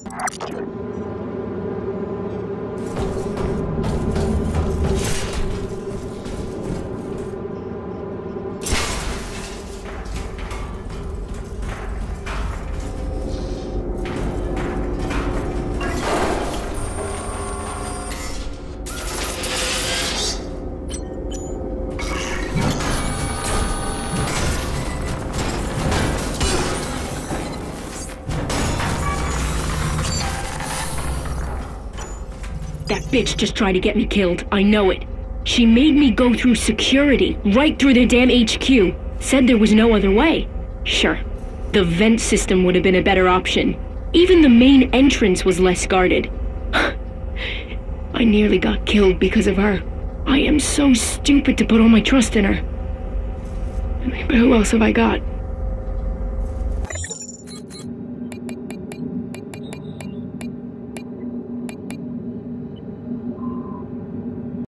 That bitch just tried to get me killed, I know it. She made me go through security, right through their damn HQ. Said there was no other way. Sure, the vent system would have been a better option. Even the main entrance was less guarded. I nearly got killed because of her. I am so stupid to put all my trust in her. But who else have I got?